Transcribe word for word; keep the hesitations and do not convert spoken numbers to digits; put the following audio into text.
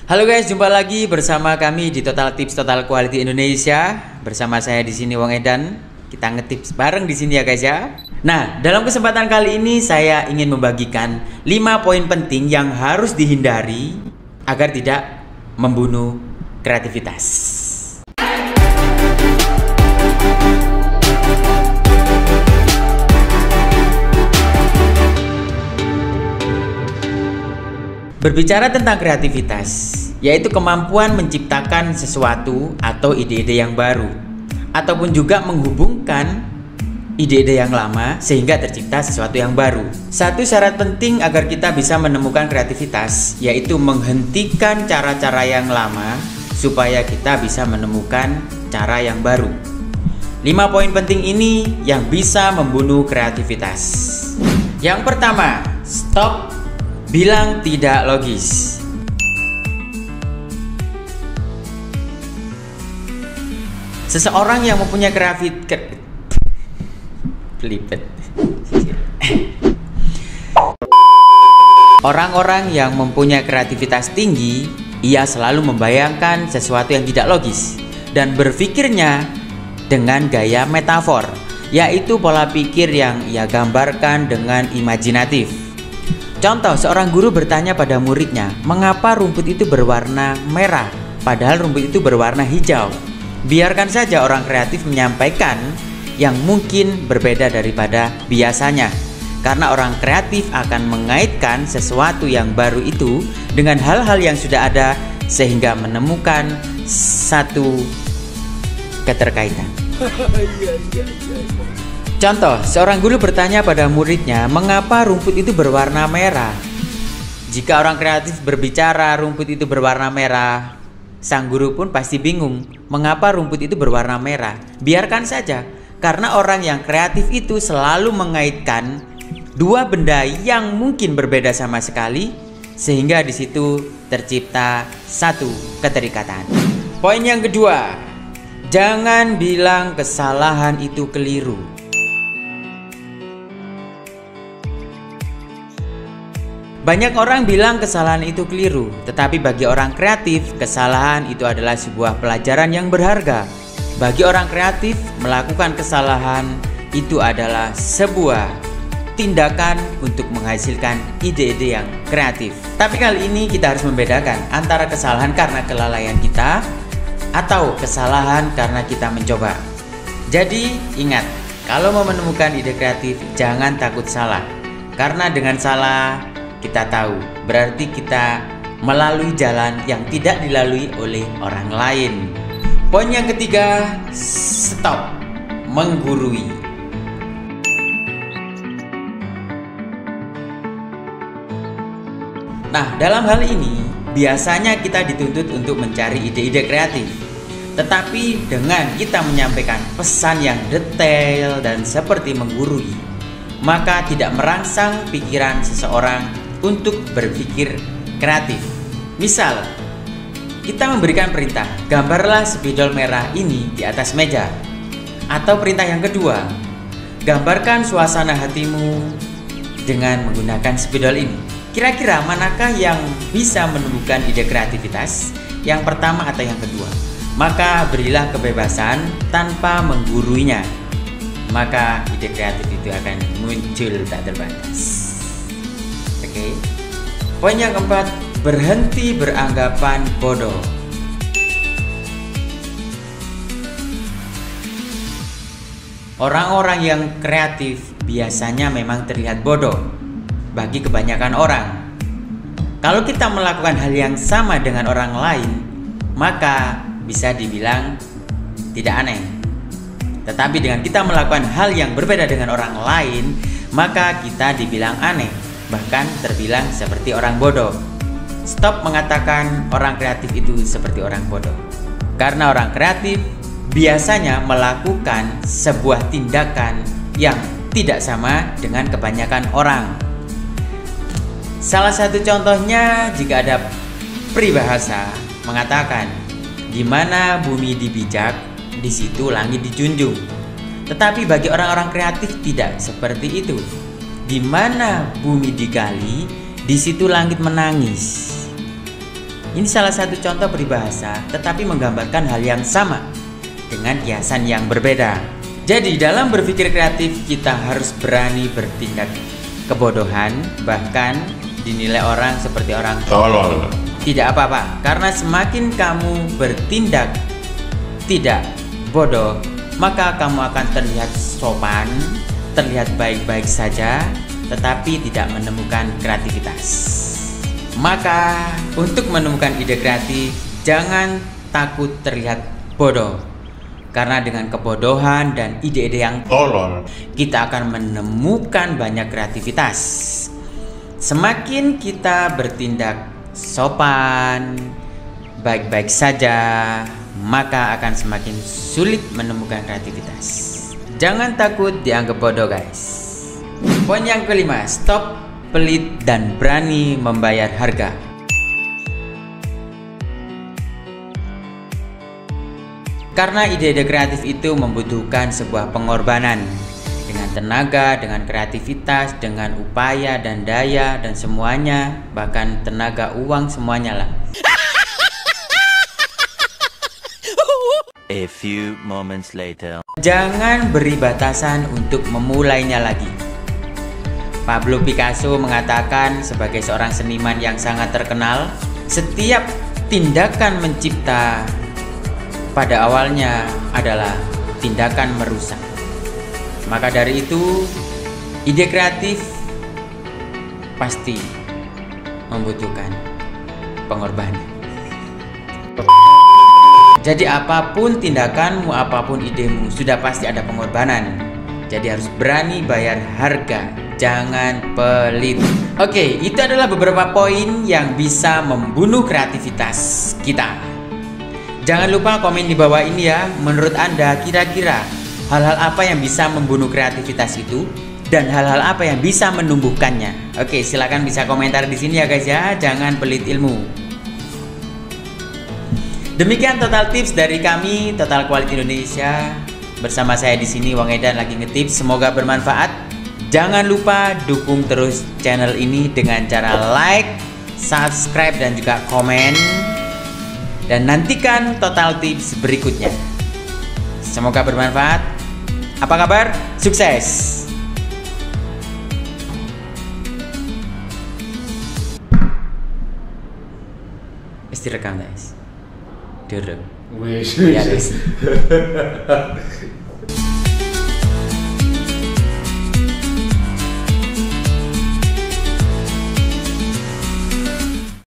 Halo guys, jumpa lagi bersama kami di Total Tips Total Quality Indonesia. Bersama saya di sini Wong Edan. Kita ngetips bareng di sini ya guys ya. Nah, dalam kesempatan kali ini saya ingin membagikan lima poin penting yang harus dihindari agar tidak membunuh kreativitas. Berbicara tentang kreativitas, yaitu kemampuan menciptakan sesuatu atau ide-ide yang baru, ataupun juga menghubungkan ide-ide yang lama sehingga tercipta sesuatu yang baru. Satu syarat penting agar kita bisa menemukan kreativitas, yaitu menghentikan cara-cara yang lama supaya kita bisa menemukan cara yang baru. Lima poin penting ini yang bisa membunuh kreativitas. Yang pertama, stop bilang tidak logis. Seseorang yang mempunyai kreativitas pelipet. Orang-orang yang mempunyai kreativitas tinggi, ia selalu membayangkan sesuatu yang tidak logis dan berpikirnya dengan gaya metafor, yaitu pola pikir yang ia gambarkan dengan imajinatif. Contoh, seorang guru bertanya pada muridnya, mengapa rumput itu berwarna merah, padahal rumput itu berwarna hijau. Biarkan saja orang kreatif menyampaikan yang mungkin berbeda daripada biasanya, karena orang kreatif akan mengaitkan sesuatu yang baru itu dengan hal-hal yang sudah ada, sehingga menemukan satu keterkaitan. Contoh, seorang guru bertanya pada muridnya, mengapa rumput itu berwarna merah? Jika orang kreatif berbicara rumput itu berwarna merah, sang guru pun pasti bingung, mengapa rumput itu berwarna merah? Biarkan saja, karena orang yang kreatif itu selalu mengaitkan dua benda yang mungkin berbeda sama sekali, sehingga di situ tercipta satu keterikatan. Poin yang kedua, jangan bilang kesalahan itu keliru. Banyak orang bilang kesalahan itu keliru, tetapi bagi orang kreatif, kesalahan itu adalah sebuah pelajaran yang berharga. Bagi orang kreatif, melakukan kesalahan itu adalah sebuah tindakan untuk menghasilkan ide-ide yang kreatif. Tapi kali ini kita harus membedakan antara kesalahan karena kelalaian kita atau kesalahan karena kita mencoba. Jadi ingat, kalau mau menemukan ide kreatif, jangan takut salah. Karena dengan salah, kita tahu berarti kita melalui jalan yang tidak dilalui oleh orang lain. Poin yang ketiga, stop menggurui. Nah, dalam hal ini biasanya kita dituntut untuk mencari ide-ide kreatif. Tetapi dengan kita menyampaikan pesan yang detail dan seperti menggurui, maka tidak merangsang pikiran seseorang untuk berpikir kreatif. Misal, kita memberikan perintah, gambarlah spidol merah ini di atas meja. Atau perintah yang kedua, gambarkan suasana hatimu dengan menggunakan spidol ini. Kira-kira manakah yang bisa menemukan ide kreativitas? Yang pertama atau yang kedua? Maka berilah kebebasan tanpa mengguruinya, maka ide kreatif itu akan muncul tak terbatas. Oke. Poin yang keempat, berhenti beranggapan bodoh. Orang-orang yang kreatif biasanya memang terlihat bodoh bagi kebanyakan orang. Kalau kita melakukan hal yang sama dengan orang lain, maka bisa dibilang tidak aneh. Tetapi dengan kita melakukan hal yang berbeda dengan orang lain, maka kita dibilang aneh, bahkan terbilang seperti orang bodoh. Stop mengatakan orang kreatif itu seperti orang bodoh. Karena orang kreatif biasanya melakukan sebuah tindakan yang tidak sama dengan kebanyakan orang. Salah satu contohnya, jika ada peribahasa mengatakan, di mana bumi dibijak, di situ langit dijunjung. Tetapi bagi orang-orang kreatif tidak seperti itu. Di mana bumi digali, di situ langit menangis. Ini salah satu contoh peribahasa, tetapi menggambarkan hal yang sama dengan kiasan yang berbeda. Jadi dalam berpikir kreatif kita harus berani bertindak. Kebodohan bahkan dinilai orang seperti orang tolol. Tidak apa-apa, karena semakin kamu bertindak tidak bodoh, maka kamu akan terlihat sopan, terlihat baik-baik saja, tetapi tidak menemukan kreativitas. Maka untuk menemukan ide kreatif, jangan takut terlihat bodoh. Karena dengan kebodohan dan ide-ide yang tolol, kita akan menemukan banyak kreativitas. Semakin kita bertindak sopan, baik-baik saja, maka akan semakin sulit menemukan kreativitas. Jangan takut dianggap bodoh, guys. Poin yang kelima, stop pelit dan berani membayar harga. Karena ide-ide kreatif itu membutuhkan sebuah pengorbanan dengan tenaga, dengan kreativitas, dengan upaya dan daya dan semuanya, bahkan tenaga, uang, semuanya lah. A few moments later. Jangan beri batasan untuk memulainya lagi. Pablo Picasso mengatakan sebagai seorang seniman yang sangat terkenal, setiap tindakan mencipta pada awalnya adalah tindakan merusak. Maka dari itu, ide kreatif pasti membutuhkan pengorbanan. Jadi apapun tindakanmu, apapun idemu, sudah pasti ada pengorbanan. Jadi harus berani bayar harga. Jangan pelit. Oke, itu adalah beberapa poin yang bisa membunuh kreativitas kita. Jangan lupa komen di bawah ini ya. Menurut Anda kira-kira hal-hal apa yang bisa membunuh kreativitas itu dan hal-hal apa yang bisa menumbuhkannya? Oke, silakan bisa komentar di sini ya guys ya. Jangan pelit ilmu. Demikian total tips dari kami Total Quality Indonesia. Bersama saya di sini Wang Edan lagi ngetips. Semoga bermanfaat. Jangan lupa dukung terus channel ini dengan cara like, subscribe, dan juga komen. Dan nantikan total tips berikutnya. Semoga bermanfaat. Apa kabar? Sukses! Mesti rekam guys. Duduk. Wih, Ya guys.